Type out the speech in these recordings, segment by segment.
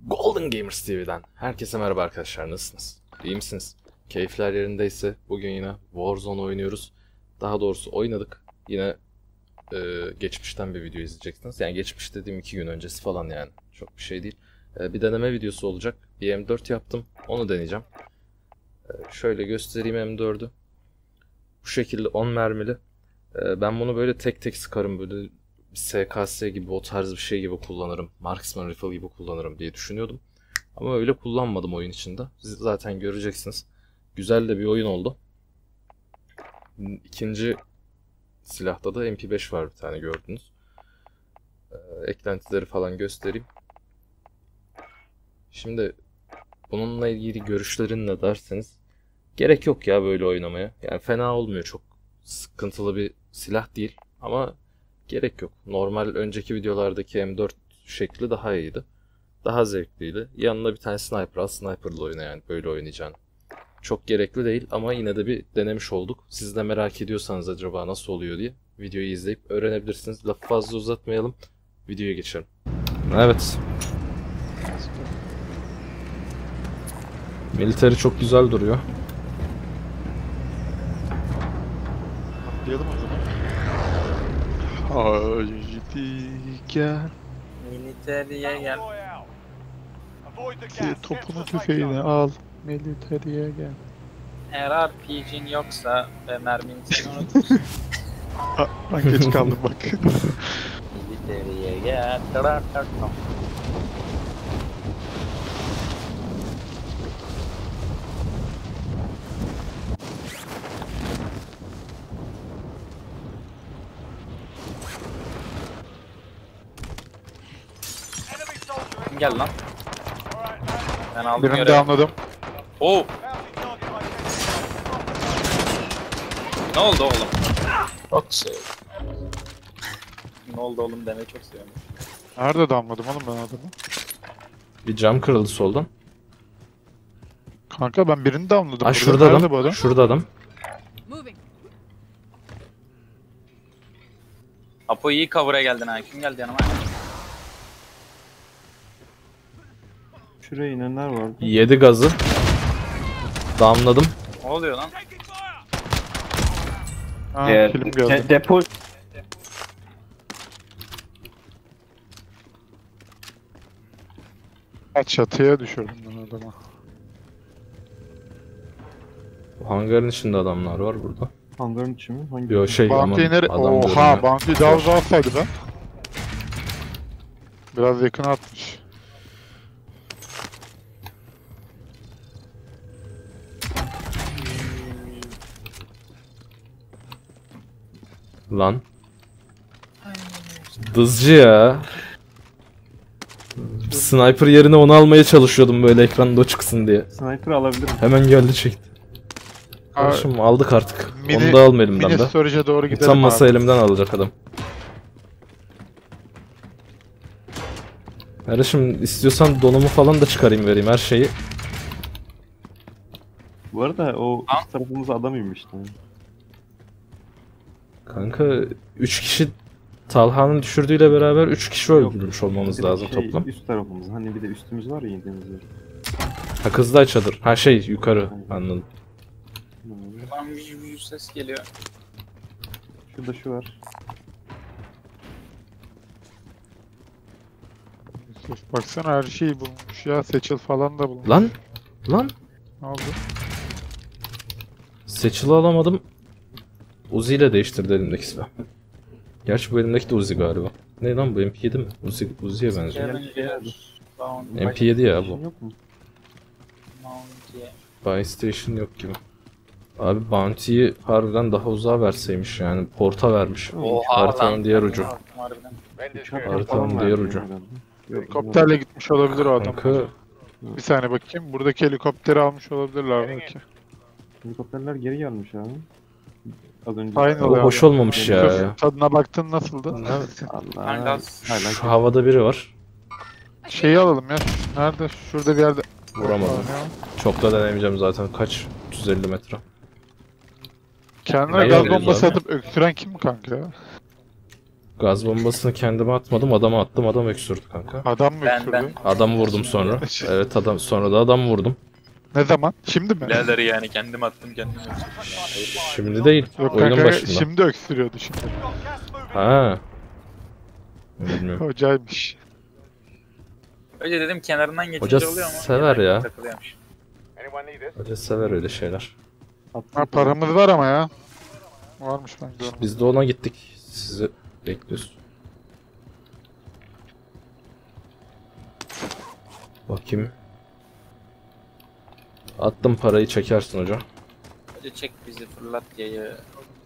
Golden Gamers TV'den herkese merhaba arkadaşlar, nasılsınız? İyi misiniz? Keyifler yerindeyse bugün yine Warzone oynuyoruz. Daha doğrusu oynadık. Yine geçmişten bir video izleyeceksiniz. Yani geçmiş dediğim 2 gün öncesi falan yani. Çok bir şey değil. Bir deneme videosu olacak. Bir M4 yaptım. Onu deneyeceğim. Şöyle göstereyim M4'ü. Bu şekilde 10 mermili. Ben bunu böyle tek tek sıkarım. Böyle bir SKS gibi, o tarz bir şey gibi kullanırım. Marksman Rifle gibi kullanırım diye düşünüyordum. Ama öyle kullanmadım oyun içinde. Siz zaten göreceksiniz. Güzel de bir oyun oldu. İkinci silahta da MP5 var bir tane, gördünüz. Eklentileri falan göstereyim. Şimdi bununla ilgili görüşlerin ne derseniz, gerek yok ya böyle oynamaya. Yani fena olmuyor, çok sıkıntılı bir silah değil ama gerek yok. Normal önceki videolardaki M4 şekli daha iyiydi. Daha zevkliydi. Yanına bir tane sniper al, sniper'la oyna yani, böyle oynayacaksın. Çok gerekli değil ama yine de bir denemiş olduk. Siz de merak ediyorsanız acaba nasıl oluyor diye videoyu izleyip öğrenebilirsiniz. Lafı fazla uzatmayalım. Videoya geçelim. Evet. Military çok güzel duruyor. Atlayalım o zaman. Haydi gel. Militariye gel. Ki topunu tüfeğini al. Militariye gel. Eğer RPG'in yoksa ve mermini sen unutursun. Ben geç kaldım bak. Militariye gel. Gel lan. Ben aldım Birini de görevi. anladım. Oo. Ne oldu oğlum? Çok şey. Ne oldu oğlum demeyi çok seviyorum. Nerede damladım oğlum ben adamı? Bir cam kırıldı soldan. Kanka ben birini damladım. Ha, Burada. şurada Nerede bu adam. adam? Şurada adam. Moving. Apo iyi cover'a geldin ha. Kim geldi yanıma? Şuraya inenler vardı. 7 gazı. Damladım. Ne oluyor lan? Ha, kilim geldi. Depo Çatıya düşürdüm ben adamı. Bu hangarın içinde adamlar var burada. hangarın içi mi? Hangi? Yo şey aman, Bounty nere? adam diyorum Oha ya. bounty daha uzağa atsaydı ben. Biraz yakın atmış. Lan. Dızcı ya. Sniper yerine onu almaya çalışıyordum böyle ekranda o çıksın diye. Sniper alabilirim. Hemen geldi çekti. Kardeşim aldık artık. Mini- Onu da alma elimden Mini de. storage'e doğru gidelim Utanmasa abi. elimden alacak adam. Kardeşim istiyorsan donumu falan da çıkarayım, vereyim her şeyi. Bu arada o Ha? üst tarafımıza adam inmişti. Kanka 3 kişi Talha'nın düşürdüğüyle beraber 3 kişi öldürmüş olmamız Bir de lazım şey, toplam. Üst tarafımız. Hani bir de üstümüz var ya indiğimiz yer. Ha, Kızılay çadır. Ha şey yukarı, anladım. Lan bir ses geliyor. Şurada şu var. Yusuf, baksana her şeyi bulmuş ya. Seçil falan da bulmuş. Lan! Lan! Ne oldu? Seçili alamadım. Uzi ile değiştirdi elimdeki silah. Gerçi bu elimdeki de Uzi galiba. Ne lan bu, MP7 mi? Uzi'ye benziyor. MP7 ya bu. Yok mu? Buy Station yok gibi. Abi Bounty'yi harbiden daha uzağa verseymiş yani. Porta vermiş. Oha Haritanın lan. diğer ucu. Harbiden. Uçak Haritanın falan diğer vardı ucu. herhalde. Yok, Helikopterle gitmiş olabilir o adam. Kanka Bir saniye bakayım. Buradaki helikopteri almış olabilirler belki. Helikopterler geri gelmiş abi. Az önce. Aynen. o hoş olmamış ya. Yusuf, tadına baktın nasıldı? Evet. Allah. Hala- Hala. Şu havada biri var. Şeyi alalım ya. Nerede? Şurada bir yerde. Vuramadım. Çok da denemeyeceğim zaten. Kaç? 350 metre. Kendine Neyi gaz alıyoruz bombası abi? atıp öksüren kim kanka ya? Gaz bombasını kendime atmadım, adama attım, adam öksürdü kanka. Adam mı Ben- öksürdü? Adamı vurdum sonra. Evet adam, sonra da adam vurdum. Ne zaman? Şimdi mi? Birader yani kendim attım kendim öldüm. Şimdi değil, Yok oyunun kanka başında. şimdi öksürüyordu şimdi. Ha. Bilmiyorum. Hocaymış. Önce dedim kenarından geçince Hoca oluyor ama. sever ya. Takılıyormuş. Hoca sever öyle şeyler. Ha, paramız var ama ya. Varmış ben görmedim. Biz de ona gittik. Sizi bekliyoruz. Bakayım. Attım parayı, çekersin hocam. Hoca çek bizi fırlat yayı.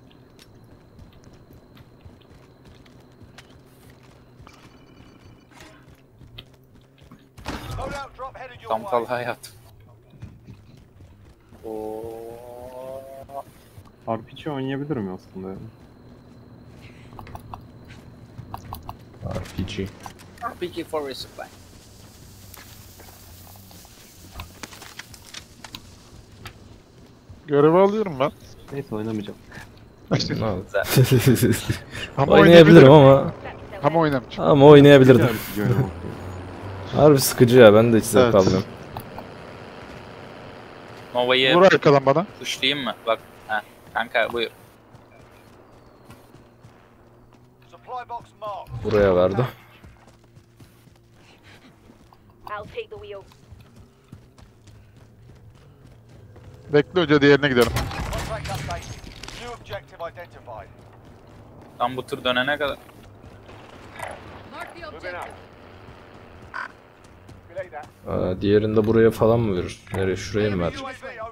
Damgal hayat. Oo. RPG oynayabilirim aslında yani. RPG. RPG for resupply. Görevi alıyorum ben. Neyse oynamayacağım. Ne oldu? Ama Oynayabilirim ama. Ama oynamayacağım. Ama oynayabilirdim. RPG oynamak. Harbi sıkıcı ya, ben de hiç zevk Evet. almıyorum. Nova'yı Vur arkadan bana. tuşlayayım mı? Bak. Heh. Kanka buyur. Buraya verdi. I'll take the wheel. Bekle hoca diğerine gidelim. Tam bu tur dönene kadar. Mark the objective. Diğerinde buraya falan mı verir? Nereye? Şuraya mı verecek?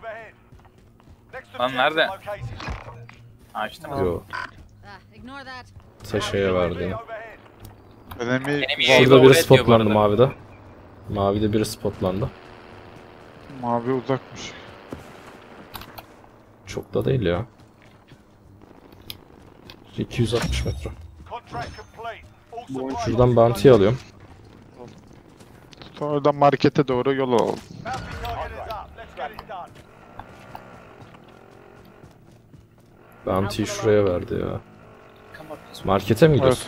Lan nerede? Ha işte mi? Yo. Ignore that. Taşaya verdi yine. Enemy Benim iyi. Şurada Eyvah, biri oraya diyor bu spotlandı arada. mavide. Mavide biri spotlandı. mavi uzakmış. Çok da değil ya. 260 metre. Şuradan bounty alıyorum. Oradan markete doğru yol alalım. Bounty'yi şuraya verdi ya. Come on. Markete mi gidiyorsun?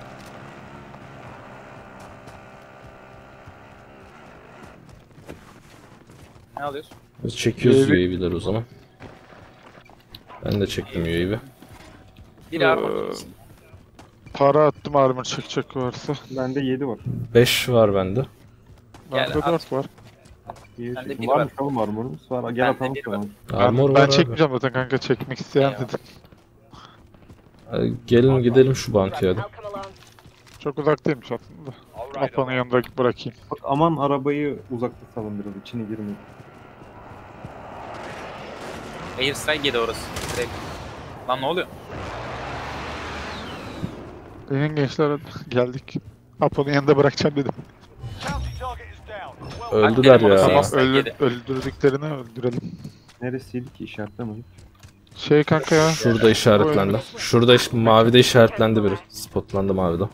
Ne alıyorsun? Biz çekiyoruz UAV. UAV'ler o zaman. Ben de çektim UAV. Bir Ee, armor. Para attım armor çekecek varsa. Bende 7 var. 5 var bende. Gel, Bende at. 4 var. Bende bir Varmış oğlum armorumuz var. Gel Bende atalım bir sana. Armor Ben var abi. çekmeyeceğim zaten kanka, çekmek isteyen Eyvallah. dedim. Gelin gidelim şu bounty'ye hadi. I'll come along. Çok uzaktaymış aslında. Apanın yanında bırakayım. Bak aman arabayı uzakta salın biraz. İçine girmeyin. Airstrike yedi orası. Direkt. Lan ne oluyor? Benim gençler geldik. Apanın yanında bırakacağım dedim. Öldüler Benim orası ya. Tamam Airstrike yedi. öldürdüklerini öldürelim. Neresiydi ki işaretlemedim. Şey kanka ya. Şurada işaretlendi. Şurada mavide işaretlendi biri. Spotlandı mavide.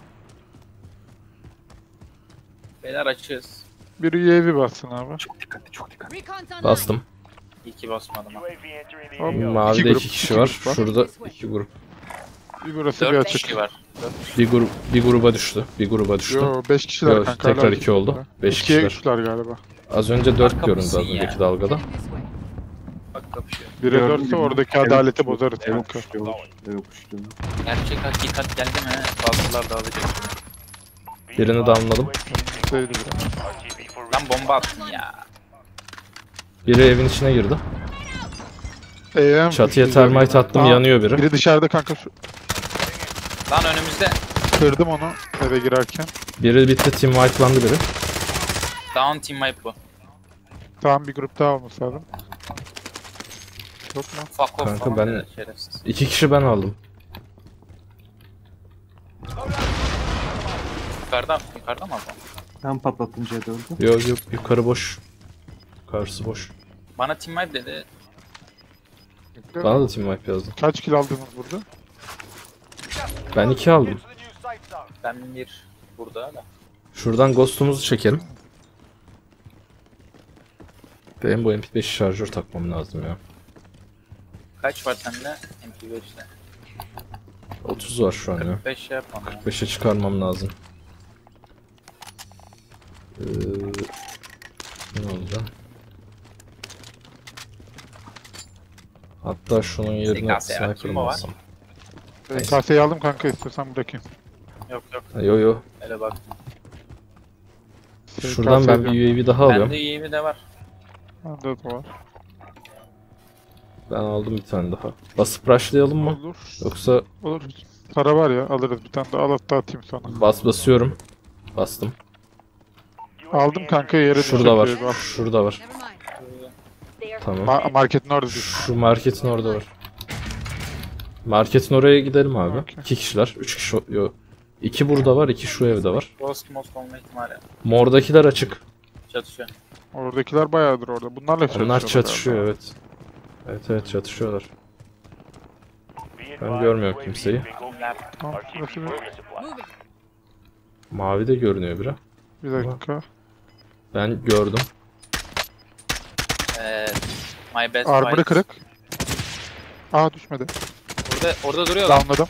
Beyler açığız. Bir UAV bassın abi. Çok dikkatli çok dikkatli. Recon's online. Bastım. İyi ki basmadım ha. Hop, Mavide grup, 2 kişi var. grup Şurada 2 grup. Bir burası bir 4 açık. kişi var. Bir gruba düştü. Bir gruba düştü. Yo 5 kişiler Yo, kanka. tekrar 2 oldu. 5 2'ye kişiler. 3'ler galiba. Az önce 4 Arka göründü az mısın ya? önceki dalgada. Heading this way. Bak kapışıyor. 1'e Gördüm 4'se gibi. oradaki Evet, adaleti uçtu. bozarız Evet kanka. uçtu. Evet uçtu. Gerçek hakikat geldi mi? Bazılar dağılacak. Birini damladım. Şeydi biraz. Lan bomba attın ya. Biri evin içine girdi. AM Çatıya güzel termite bir- attım, Aa, yanıyor biri. Biri dışarıda kanka. Lan önümüzde. Kırdım onu eve girerken. Biri bitti, team wipe'landı biri. Down team wipe bu. Tamam bir grup daha olması lazım. Yok mu? Fuck off Kanka falan ben- dedi, şerefsiz. 2 kişi ben aldım. Yukarıda mı adam? Sen patlatınca öldü. Yok yok, yukarı boş. Yukarısı boş. Bana team wipe dedi. Bana da team wipe yazdı. Kaç kill aldınız burada? Ben 2 aldım. Ben bir burada da. Şuradan ghost'umuzu çekelim. Benim bu MP5 şarjör takmam lazım ya. Kaç var sende? MP5'te. 30 var şu an ya. 45 şey yapmam ya. 45'e çıkarmam lazım. Ne oldu? Hatta şunun yerine SKS var, sniper kim mı o var? alsam? Kaseyi aldım kanka, istiyorsan bırakayım. Yok yok. Yo yo. Öyle bak. Şuradan ben bir UAV daha alıyorum. Bende UAV de var. Bende de var. Ben aldım bir tane daha. Basıp rushlayalım mı? Olur. Yoksa Olur. Para var ya, alırız bir tane de, al hatta atayım sana. basıyorum. Bastım. Aldım kanka, yere Şurada var. düşürdü, al. Şurada var. Never mind. They are Tamam. Marketin orada düştü. Şu marketin orada var. Marketin oraya gidelim abi. Okey. 2 kişiler. 3 kişi. Yok. 2 burada var. 2 şu evde var. Ghost olma ihtimali. Mordakiler açık. Çatışıyor. Oradakiler bayağıdır orada. Bunlarla çatışıyorlar. Onlar çatışıyor galiba. evet. Evet evet çatışıyorlar. Ben görmüyorum kimseyi. Tamam, burası bir. moving. Mavi de görünüyor biri. Bir dakika. Ben gördüm. My best Armor'ı fight. kırık. Aa, düşmedi. Orada duruyor lan. Downladım.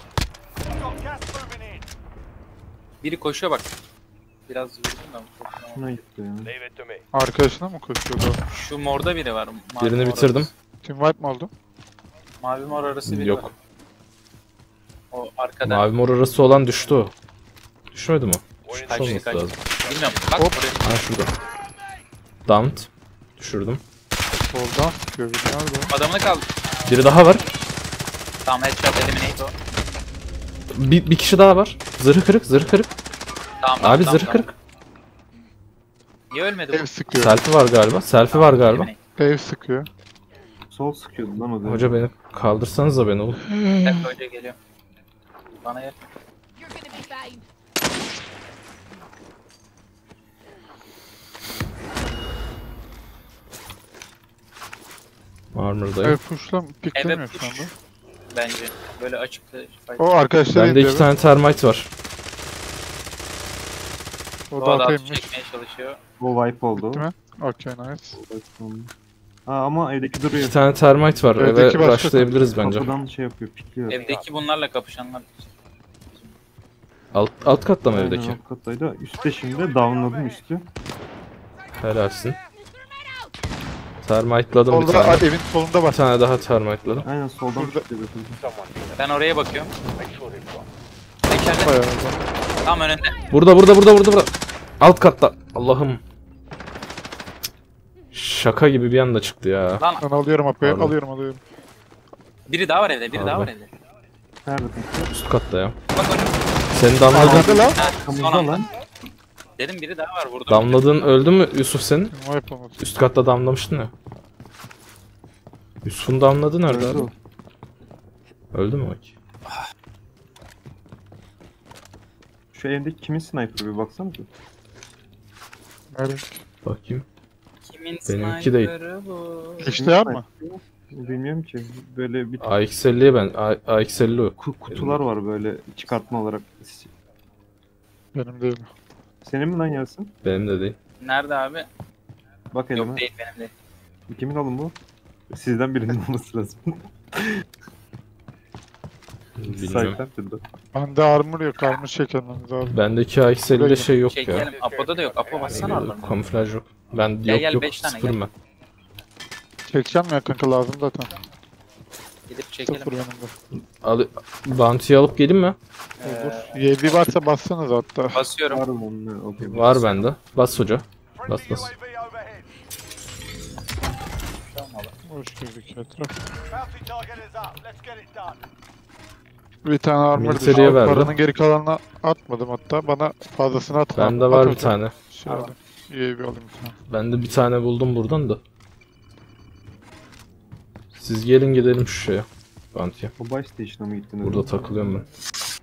Biri koşuyor bak. Biraz vurdum da. Şuna gitti ya. Arkadaşına mı koşuyordu? Şu morda biri var. Mavi Birini mor bitirdim. arası. Team wipe mi oldu? Mavi mor arası biri Yok. var. O arkada. Mavi mor arası olan düştü o. Düşmedi mi? Düşmüş Kaçtı, olması kaçtı. lazım. Bilmiyorum. Bak Hop. oraya. Ha şurada. Downed. Düşürdüm. Soldan görünüyor da. Adamını kaldı. Biri daha var. Tamam headshot eliminate o. Bir kişi daha var. Zırhı kırık, zırhı kırık. Tamam, Abi tamam, zırhı tamam. kırık. Niye ölmedi Ev bu? sıkıyor. Selfie var galiba. Selfie var galiba. Eliminate. Ev sıkıyor. Sol sıkıyordu lan o da. Hoca beni kaldırsanız da beni oğlum. Bir dakika hoca geliyor. Bana gel. You're gonna be fine. Armor'dayım. Ev push'la piklemiyor Evet, şu anda. Bence. Böyle açıkta fight. O arkadaşlar Bende 2 tane termite var. O O da adam ataymış. çekmeye çalışıyor. O wipe oldu. Bitti mi? Okey, nice. O wipe oldu. Ha ama evdeki duruyor. 2 tane termite var. Evdeki Eve başka rushlayabiliriz bence. Kapıdan şey yapıyor, pikliyor. Evdeki bunlarla kapışanlar. Alt katta mı Aynen, evdeki? alt kattaydı. Üstte şimdi downladım üstü. Helalsin. Termite'ladım bir Solda tane. evin solunda Bir var. tane daha termite'ladım. Aynen soldan Şurada. pikliyor. Ben oraya bakıyorum. İçeride. Bayağı. Tam önünde. Burada. Alt katta. Allah'ım. Şaka gibi bir anda çıktı ya. Lan Ben alıyorum apayı. Pardon. Alıyorum. biri daha var evde. Biri daha var Pardon. evde. Nerede pikliyor? Üst katta ya. Bak önüm. Senin damladığın, Hadi lan. Ha, son Kamuzda anda. lan. Dedim biri daha var vurdum. damladığın öldü mü Yusuf senin? Team wipe olmadı. Üst katta damlamıştın ya. Yusuf'un damladı nerede Öldü abi? o. Öldü mü bak? Şu evdeki kimin sniper'ı bir baksanıza. Nerede? Bakayım. Kimin Benimki değil. sniper'ı bu? İşte mı? Bilmiyorum ki. Böyle bir AX50'ye ben. AX50 o. kutular var böyle çıkartma olarak. Benim değil. Senin mi lan Yasin? Benim de değil. Nerede abi? Bak elime. Yok değil benim değil. Kimin alın bu? Sizden birinin olması lazım. Bilmiyorum. Sahiplendirdi. Bende armor yok. Armor çekememiz lazım. Bendeki AX50'de şey yok ya. Çekelim. Apo'da da yok. Apo bassana Allah'ım. Kamuflaj yok. Ben Gel, yok gel, 5 tane, sıfırım gel. ben. Çekeceğim ya kanka, lazım zaten. Gidip çekelim. Sıfır benim de. Bounty'yi alıp geleyim mi? Olur. YB varsa bassanız hatta. Basıyorum. Var mı onun? Okey. Var bende. Bas hoca. Bas. Hoş girdik etraf. Bir tane armor düştü. Military'e verdi. Paranın geri kalanını atmadım hatta. Bana fazlasını atma. Bende At var bir hocam. tane. Şöyle. YB alayım bir tane. Ben de bir tane buldum buradan da. Siz gelin gidelim şu şeye. Bounty'ye. O buy station'a mı gittiniz? Burada takılıyorum ben.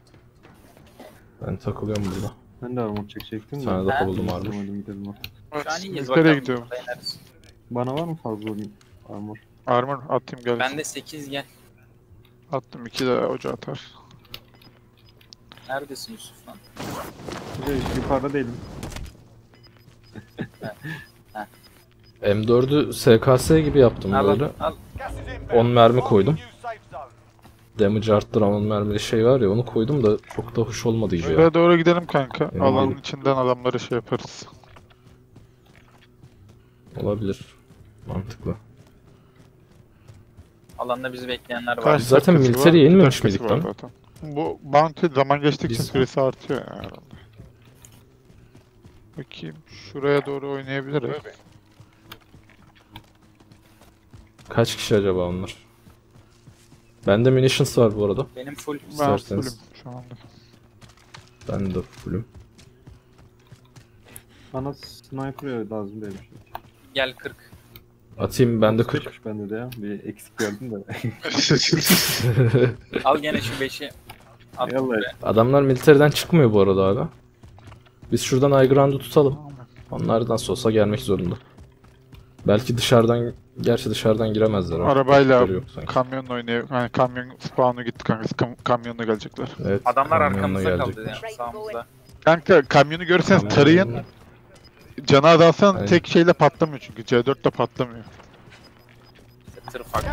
Ben takılıyorum burada. Ben de armor çekecektim Bir de. tane daha Ha? buldum armor. Gidelim, gidelim. Şu an iyiyiz Nereye bakalım. gidiyorum? Dayanırız. Bana var mı fazla armor? Armor atayım gel. Bende 8 gel. Attım 2 de hoca atar. Neredesin Yusuf lan? Bir de yukarıda değilim. M4'ü SKS gibi yaptım Al böyle. al. 10 mermi koydum. damage arttıran mermili şey var ya onu koydum da çok da hoş olmadı gibi ya. Şuraya doğru gidelim kanka. Benim Alanın gibi. içinden adamları şey yaparız. Olabilir. Mantıklı. Alanda bizi bekleyenler var. Kaç zaten dakikası military var? yenilmemiş 2 dakikası miydik var lan? zaten. Bu bounty zaman geçtikçe Biz- süresi artıyor yani herhalde. Bakayım şuraya doğru oynayabiliriz. Kaç kişi acaba onlar? Bende munitions var bu arada. Benim full. Ben İsterseniz. fullüm şu anda. Ben de fullüm. Bana sniper lazım demiş. Gel 40. Atayım bende 40. 40 bende de ya. Bir eksik gördüm de. Al gene şu 5'i. At Yallah. buraya. Adamlar militeriden çıkmıyor bu arada abi. Biz şuradan high ground'u tutalım. Onlar nasıl olsa gelmek zorunda. Belki dışarıdan, gerçi dışarıdan giremezler. artık. Arabayla Vakitleri yok sanki. kamyonla oynayıp hani kamyon spawn'u gitti kanka. Kamyonla gelecekler. Evet, Adamlar kamyonla arkamızda gelecek. kaldı yani sağımızda. Kanka kamyonu görürseniz Kamyon- tarayın. Canı azalsan Aynen. tek şeyle patlamıyor çünkü C4 ile patlamıyor. Tır faktör.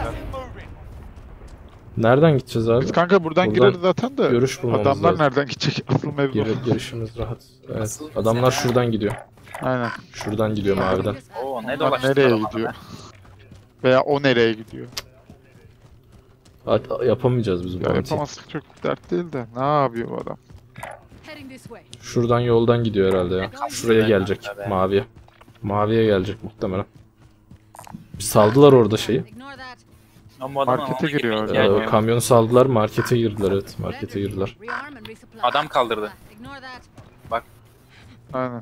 Nereden gideceğiz abi? Biz kanka buradan Buradan gireriz zaten de Görüş bulmamız adamlar lazım. nereden gidecek asıl mevzu. Girişimiz rahat. Evet. Asıl Adamlar mesele- şuradan gidiyor. Aynen. Şuradan gidiyor maviden. Oo ne Onlar dolaştılar nereye alana gidiyor? be. Veya o nereye gidiyor? Yapamayacağız biz bu Ya bounty'yi. yapamazsak çok dert değil de ne yapıyor bu adam? Heading this way. Şuradan yoldan gidiyor herhalde ya. Şuraya gelecek. Tabii. Maviye. Maviye gelecek muhtemelen. Saldılar orada şeyi. Ignore that. Ama bu adamın Markete alana giriyor girmeye orada. ihtiyacı yok. Kamyonu saldılar, markete girdiler, evet. Markete girdiler. Rearm and resupply. Adam kaldırdı. Ignore that. Aynen.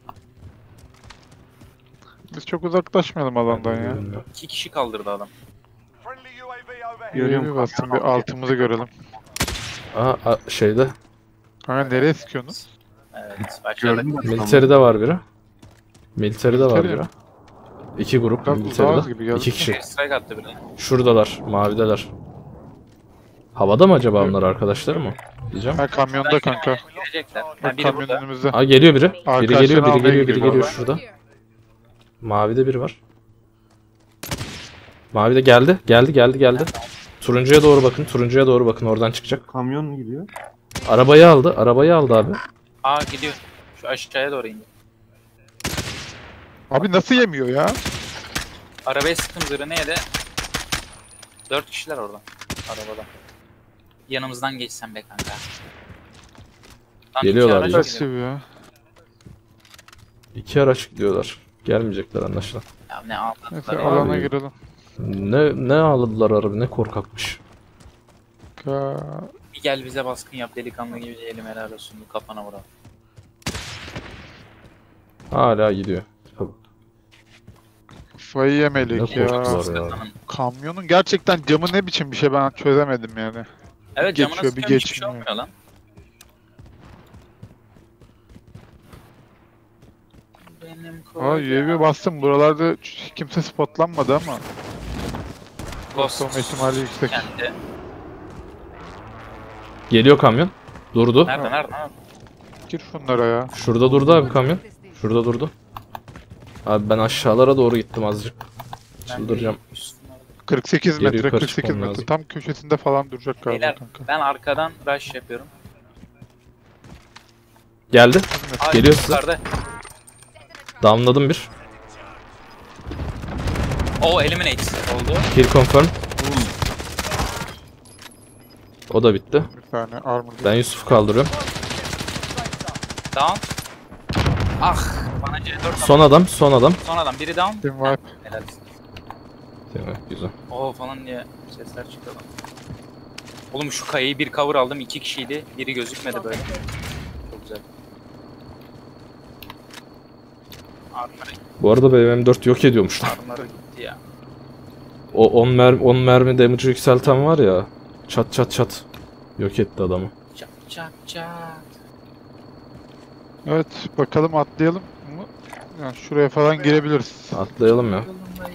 Biz çok uzaklaşmayalım alandan ya. 2 kişi kaldırdı adam. Görüyor bir bastım bir altımızı görelim. Şeyde, Kanka nereye sıkıyorsunuz? Evet. Aşağıda. Gördüm de. militeride var biri. Militeride var Military biri. İki grup Biraz uzağız militeride. gibi geldi. İki kişi. Bir strike attı birine. Şuradalar, mavideler. Havada mı acaba onlar arkadaşlar mı? Diyeceğim. Ha kamyonda kanka. Girecekler. Ha, Bak biri kamyon burada. önümüzde. Aa geliyor biri. Biri Arkadaşlarını geliyor, biri almaya geliyor, biri gidiyor geliyor valla. şurada. Here. Mavide biri var. Mavide geldi, geldi. Turuncuya doğru bakın, turuncuya doğru bakın. Oradan çıkacak. Kamyon gidiyor. Arabayı aldı abi. Aa gidiyor. Şu aşağıya doğru indi. Abi nasıl yemiyor ya? Arabaya sıktım zırhı neydi? 4 kişiler orada. Arabada. Yanımızdan geçsen be kanka. Lan Geliyorlar iki araç ya. geliyor. Nasıl ya? İki araç gidiyorlar. Gelmeyecekler anlaşılan. Ya ne aldılar Neyse ya. alana girelim. Ne ağladılar araba, ne korkakmış. Bir gel bize baskın yap delikanlı gibi diyelim helal olsun bu kafana vuralım. Hala gidiyor. Tabii. Kafayı yemelik Ne ya. korktular ya. Kamyonun gerçekten camı ne biçim bir şey ben çözemedim yani. Evet Geçiyor, camına bir sıkıyorum hiçbir şey geçmiyor. olmuyor lan. Benim Aa UAV bastım buralarda kimse spotlanmadı ama. Ghost Olma ihtimali yüksek. kendi. Geliyor kamyon. Durdu. Nerede? Gir şunlara ya. Şurada durdu abi kamyon. Şurada durdu. Abi ben aşağılara doğru gittim azıcık. Çıldıracağım. 48 Geri metre, yukarı 48 çıkmam metre. lazım. Tam köşesinde falan duracak galiba Beyler kanka. ben arkadan rush yapıyorum. Geldi. Ay, Geliyor size. yukarıda. Damladım bir. O eliminate oldu. Kill confirm. O da bitti. Bir tane armor. Ben Yusuf'u kaldırıyorum. Down. Ah bana C4 Son adam. Son adam biri down. Team wipe. Helal. Evet, güzel. Oo falan diye sesler çıkıyor lan. Oğlum şu kayayı bir cover aldım 2 kişiydi. Biri gözükmedi böyle. Çok güzel. Bu arada benim M4 yok ediyormuş lan. Armor'ı gitti ya. O 10 mermi damage'ı yükselten var ya. Çat çat çat. Yok etti adamı. Çat çat çat. Evet bakalım atlayalım mı? Yani şuraya falan girebiliriz. Atlayalım ya. Yolundayım.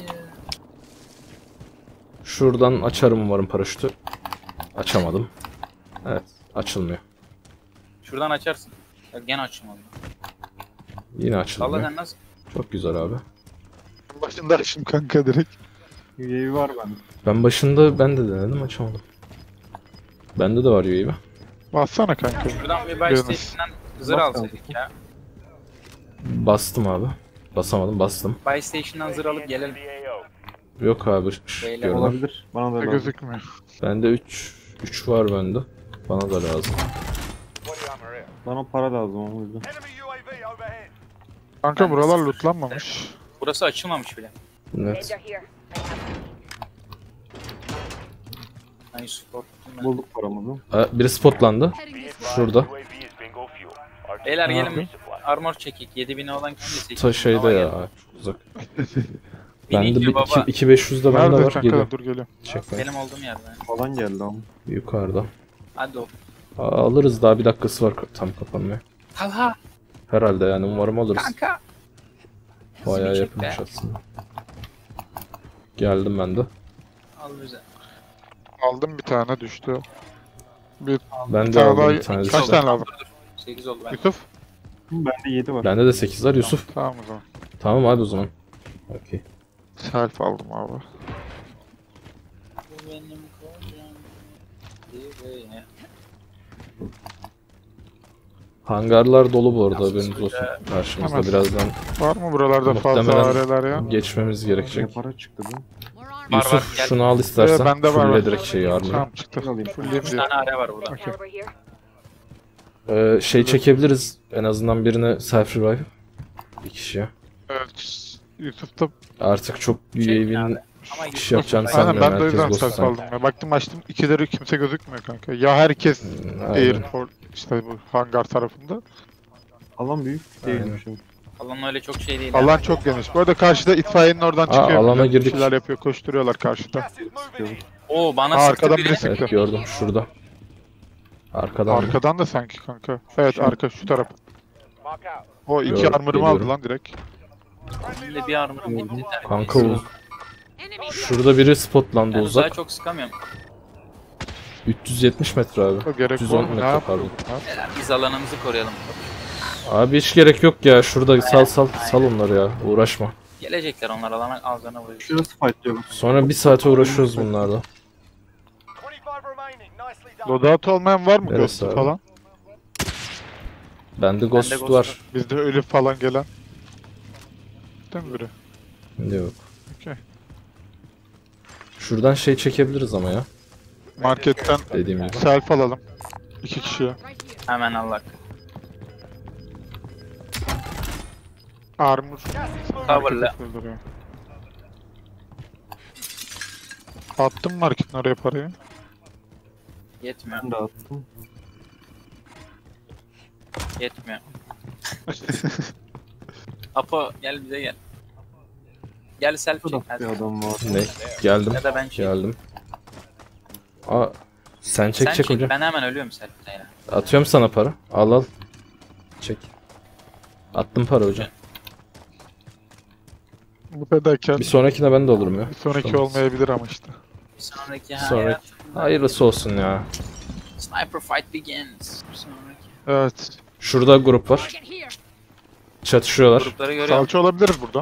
Şuradan açarım umarım paraşütü. Açamadım. Evet. Açılmıyor. Şuradan açarsın. Ya gene açılmadı. Yine Valla açılmıyor. sen nasıl? Çok güzel abi. Başında açım kanka direkt. UAV var bende. Ben başında ben de denedim açamadım. Bende de var UAV. Bassana kanka. Şuradan bir buy Yunus. station'dan zırh Bas alsaydık ya. Bastım abi. Basamadım, bastım. Buy station'dan zırh alıp gelelim. Yok abi. Beyler, Görünen. Olabilir. Bana da lazım. Gözükmüyor. Bende 3 var bende. Bana da lazım. Bana para lazım o yüzden. Kanka Ben de buralar sıfır. lootlanmamış. Burası açılmamış bile. Evet. Ben Yusuf korkuttum ben. Bulduk paramızı. Biri spotlandı. Heading this way. Şurada. Beyler Ne gelin yapıyor? armor çekik. 7000 olan kimse Ta şeyde ya. Çok uzak. Bende Bende bir baba. 2500'de bende Nerede var. kanka? Geliyor. Dur geliyorum. Çek ben. Benim olduğum yerde. Falan geldi ama. Yukarıda. Hadi o. Alırız, daha bir dakikası var tam kapanmaya. Talha. Herhalde yani, umarım alırız. Kanka. Bayağı Çek yakınmış be. aslında. Geldim ben de. Al bize. Aldım bir tane düştü. Bir Ben de tane aldım daha- bir tane. Kaç tane lazım? 8 oldu ben. Yusuf? Bende 7 var. Bende de 8 var Yusuf. Tamam o zaman. Tamam hadi o zaman. Okey. Self aldım abi. Bu benim kocam. Diye. Hangarlar dolu bu arada, Yalnız haberiniz olsun. şöyle- Karşımızda Hemen. birazdan Var mı buralarda fazla Muhtemelen- areler ya? geçmemiz Ne gerekecek. para çıktı bu? We're armed. Var, Yusuf gel. şunu al istersen. Bende var, Fulle var. direkt şeyi armor. Tamam çıktı. Alayım. Fulleyim 3 diye. tane area var burada. Şey çekebiliriz. En azından birine self revive. Bir kişiye. Evet. Yusuf'ta Artık çok Çekin UAV'nin abi. Ama iş yapacağını aynen sanmıyorum. ben de o yüzden Herkes self ghost'tan. aldım ya. Baktım açtım ikileri kimse gözükmüyor kanka. Ya herkes Aynen. airport işte bu hangar tarafında. Alan büyük değilmiş. Alan öyle çok şey değil. Alan çok geniş. Bu arada karşıda itfaiyenin oradan çıkıyor. alana millet. Bir girdik. şeyler yapıyor, koşturuyorlar karşıda. Oo bana Aa, sıktı arkadan biri. biri sıktı. Evet gördüm şurada. Arkadan. Arkadan da sanki kanka. Evet arka şu taraf. O iki Gör- armor'ımı aldı geliyorum. lan direkt. Benim de bir armor'ım gitti. Kanka o. Enemy Şurada biri spotlandı Ben uzağa uzak. çok sıkamıyorum. 370 metre abi. O gerek 310 var mı? Ne metre yapıyor? pardon. Beyler biz alanımızı koruyalım. Abi hiç gerek yok ya. Şurada sal onları ya. Uğraşma. Gelecekler onlar alana alacağına vuruyor. Şurası fightlıyor. Sonra bir saate uğraşıyoruz bunlarla. Loadout olmayan var mı Neresi Ghost abi? falan? Bende Ghost Ghost var. Bizde ölü falan gelen. Değil mi biri? Bende yok. Okey. Şuradan şey çekebiliriz ama ya. Marketten Dediğim gibi. self alalım. 2 kişiye. right here. Hemen Allah. Armor. Cover'la. markete duruyor. Attım marketin oraya parayı. Yetmiyor. Ben de attım. Yetmiyor. Apo gel bize gel. Gel selfie Şurada çek. bir Hadi. adam var. Ne? Geldim. Ya da ben şey. Geldim. Aa, sen çek Sen çek çek. hocam. Ben hemen ölüyorum selfie'yle. Atıyorum sana para. Al. Çek. Attım para hocam. Bu fedakar. Bir sonrakine ben de olurum ya. Bir sonraki Olmaz. olmayabilir ama işte. Bir sonraki Sonraki. hayatımda Hayırlısı olsun ya. Sniper fight begins. Bir sonraki. Evet. Şurada grup var. Target here. Çatışıyorlar. Grupları görüyorum. Salça olabiliriz burada.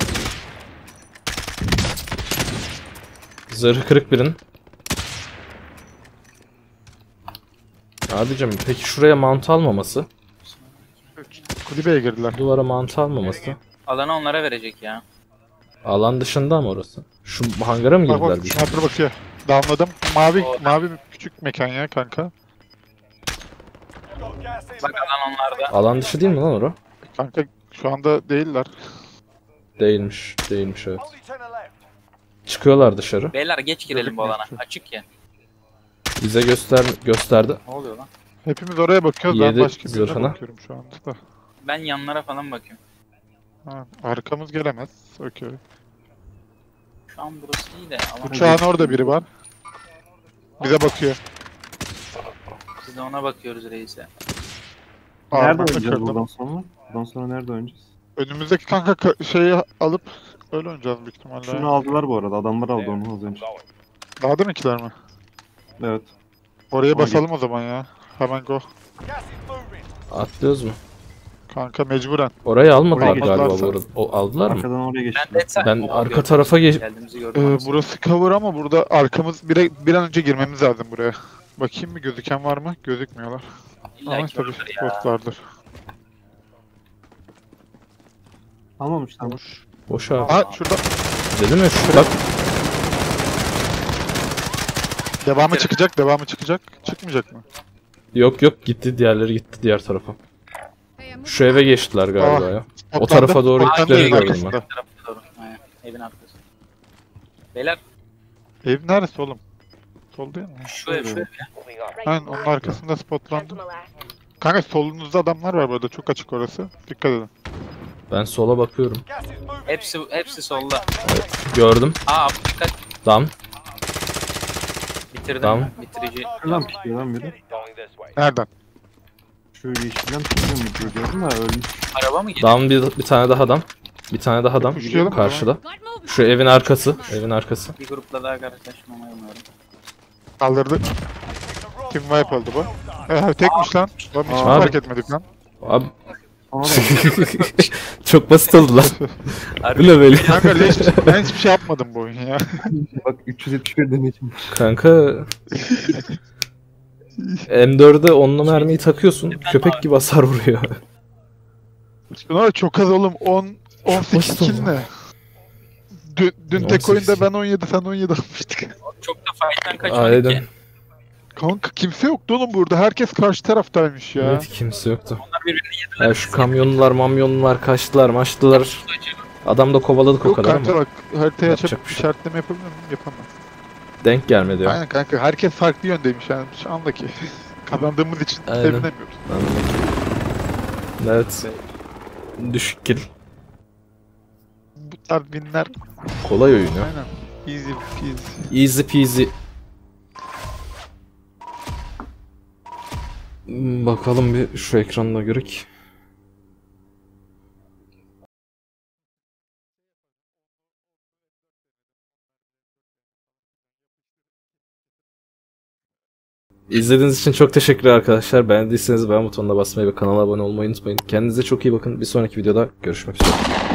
Zırhı kırık birinin. Abicim peki şuraya mount almaması? Kulübeye girdiler. Duvara mount almaması? Alanı onlara verecek ya. Alan dışında mı orası? Şu hangara mı Bak girdiler bak bir? sniper bakıyor. Damladım. Mavi O- mavi bir küçük mekan ya kanka. Bak alan onlarda. Alan dışı değil mi lan orası? Kanka şu anda değiller. Değilmiş. Değilmiş evet. Çıkıyorlar dışarı. Beyler geç girelim bu alana. Gözükmüyor. Açık ya. Bize gösterdi. Ne oluyor lan? Hepimiz oraya bakıyoruz. Ben Yedi başka birine zırhına. bakıyorum şu anda da. Ben yanlara falan bakıyorum. Ha, arkamız gelemez. Okey. Şu an burası iyi de alan. Uçağın orada biri var. Bize bakıyor. Biz de ona bakıyoruz reise. Nerede Armor'ını oynayacağız kırdım. buradan sonra? Buradan sonra nerede oynayacağız? Önümüzdeki kanka şeyi alıp öyle oynayacağız büyük ihtimalle. Şunu aldılar bu arada. Adamlar aldı onu az önce. Dağda mı ikiler mi? Evet. Oraya Oraya basalım o zaman ya. Hemen go. Atlıyoruz mu? Kanka mecburen. Orayı almadılar Oraya galiba geçtilerse. bu arada. O, aldılar mı? Arkadan oraya Ben geçtiler. Dead Ben Oo, arka gördüm. tarafa Geldiğimizi gördüm. anasını. Burası cover ama burada arkamız bir an önce girmemiz lazım buraya. Bakayım bir gözüken var mı? Gözükmüyorlar. İlla Ama ki tabii vardır ya. botlardır. Almamışlar. Boş. Boş abi. Aa şurada. Dedim ya şu bak. Devamı çıkacak, devamı çıkacak. Çıkmayacak mı? Yok yok gitti, diğerleri gitti diğer tarafa. Hey, I'm Şu eve geçtiler galiba Aa. ya. O Spotlandı. tarafa doğru Spotlandı gittiklerini evin gördüm arkasında. ben. Tarafına doğru. Aynen. Evin arkası. Beyler Ev neresi oğlum? Sol değil mi? şu ev şu ev. Aynen onun arkasında spotlandı. Kanka solunuzda adamlar var burada, çok açık orası. Dikkat edin. Ben sola bakıyorum. Hepsi solda. Gördüm. Aa dikkat. Down. Bitirdim. Tamam. Bitirici. Şuradan pişiyor lan biri. Nereden? Şu yeşilden pişiyor mu diye gördüm da ölmüş. Araba mı gidiyor? Down bir tane daha adam. Bir tane daha adam Kuşlayalım mı? karşıda. Got movement. Şu evin arkası. Evin arkası. Bir grupla daha karşılaşmamayı umuyorum. Kaldırdı. Team wipe oldu bu. Tekmiş lan. Lan hiç mi Abi. fark etmedik lan? Abi Ama da çok basit oldu lan. Bu Harbi. ne böyle? Kanka ben hiçbir şey yapmadım bu oyun ya. bak 371 deneyeceğim. Kanka M4'e onlu mermiyi takıyorsun. Köpek gibi hasar vuruyor. Şuna çok az oğlum. 18 basit kill oldu. ne? Dün tek 18 oyunda kill. ben 17 sen 17 almıştık. Çok da fight'tan kaçmadık Aynen. ki. Kanka kimse yoktu oğlum burada. Herkes karşı taraftaymış ya. Evet kimse yoktu. Onlar birbirini yediler. Ya şu mamyonlar kaçtılar maçtılar. Adam da kovaladık o Yok kadar kanka ama bak haritayı açıp Yapacak bir şey. işaretleme yapabilir miyim? Yapamam. denk gelmedi ya. Aynen kanka herkes farklı yöndeymiş yani şu andaki. Kazandığımız için Aynen. sevinemiyoruz. Evet. Düşük kill. Bu tarz winler Kolay oyun ya. aynen. Easy peasy. Easy peasy. Bakalım bir şu ekranına görek. İzlediğiniz için çok teşekkürler arkadaşlar. Beğendiyseniz beğen butonuna basmayı ve kanala abone olmayı unutmayın. Kendinize çok iyi bakın. Bir sonraki videoda görüşmek üzere.